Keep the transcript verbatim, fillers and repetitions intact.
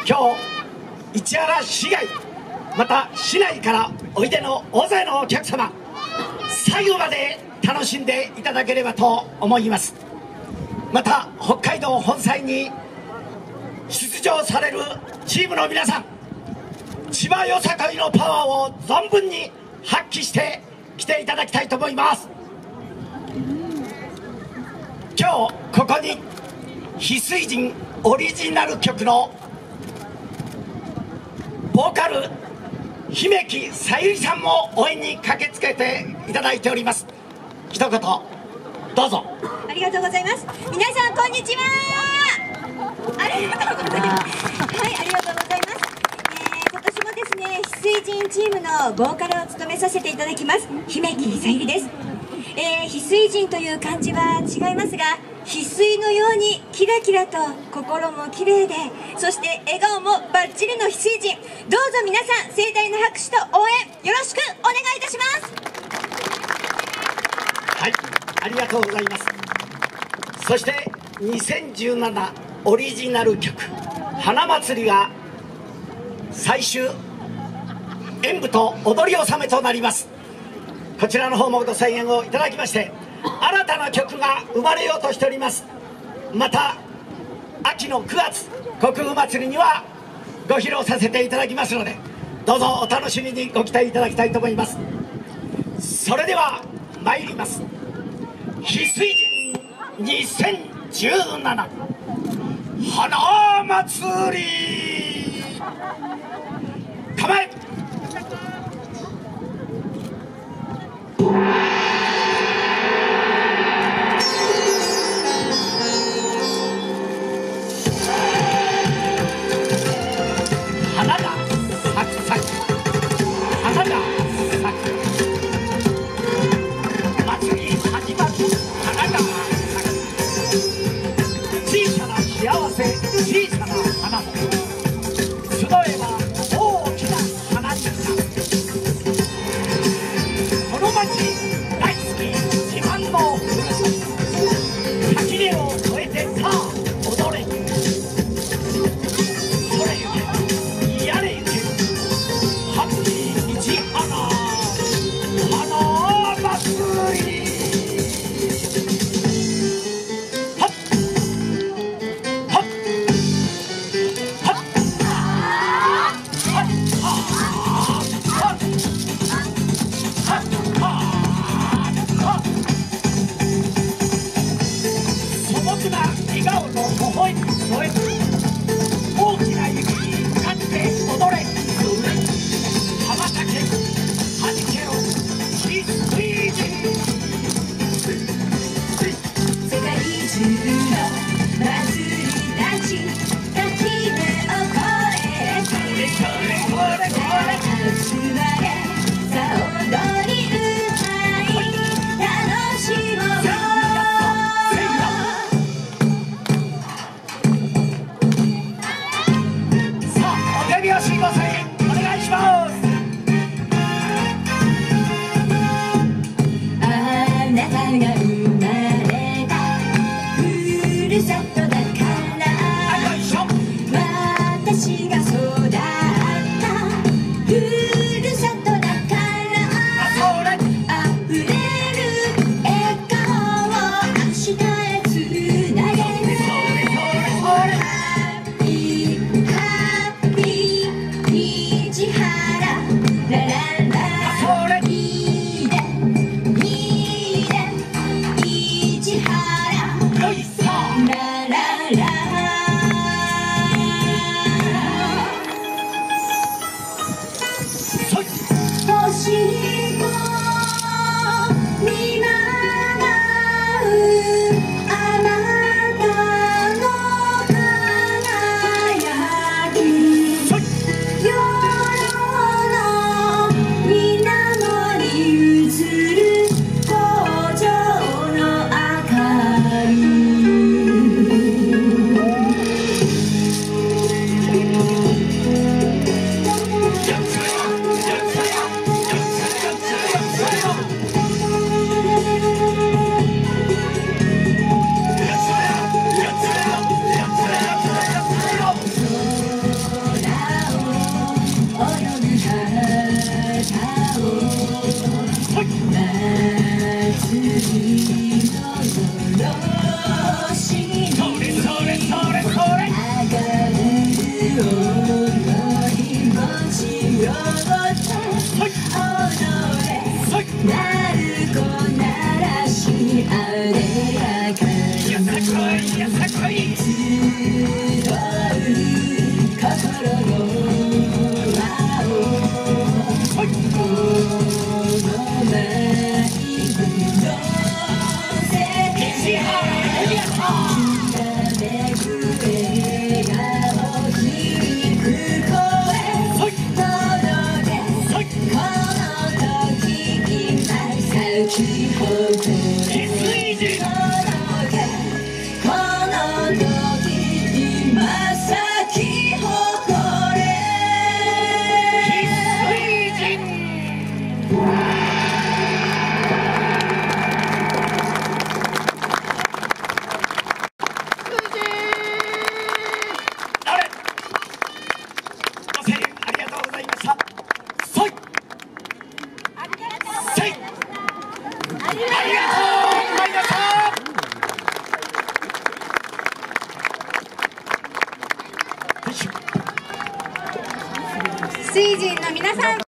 今日市原市外また市内からおいでの大勢のお客様、最後まで楽しんでいただければと思います。また北海道本祭に出場されるチームの皆さん、千葉よさこいのパワーを存分に発揮して来ていただきたいと思います。今日ここに翡翠人オリジナル曲のボーカル姫木さゆりさんも応援に駆けつけていただいております。一言どうぞ。 ありがとうございます。皆さんこんにちは。ありがとうございます。はい、ありがとうございます。えー、今年もですね、翡翠人チームのボーカルを務めさせていただきます姫木さゆりです。えー、翡翠人という漢字は違いますが、翡翠のようにキラキラと心も綺麗で、そして笑顔もバッチリの翡翠人、どうぞ皆さん盛大な拍手と応援よろしくお願いいたします。 はい、ありがとうございます。そしてにせんじゅうななオリジナル曲花祭りが最終演舞と踊り納めとなります。こちらの方もご声援をいただきまして、新たな曲が生まれようとしております。また秋のくがつ国府祭りにはご披露させていただきますので、どうぞお楽しみにご期待いただきたいと思います。それでは参ります。翡翠人にせんじゅうなな花祭り、構え。花が咲く咲く、花が咲く、祭り始まる、花が咲く。小さな幸せ、小さな花も集えば大きな花になる。この町大好き自慢のふるさと、垣根を越えてさあ踊れ。それゆけやれゆけ、初に市花花祭り。はっはっはっはっはっはっ。素朴な笑顔と微笑みに添えて、大きな雪に向かって踊れ。羽ばたけはじけろ翡翠人。 世界中の祭りたち、垣根を越えてそれそれそれそれ集まれ、さあ踊り歌い楽しもう。 さあお手拍子ご声援お願いします。 あなたが生まれたふるさとだから、 よいしょ。 私が育ったふるさとだから、 それ溢れる笑顔を明日へつなげる。 それそれそれ。 ハッピーハッピー市原ララそれラ、いいねいいね市原よいさラララ。 水神の皆さん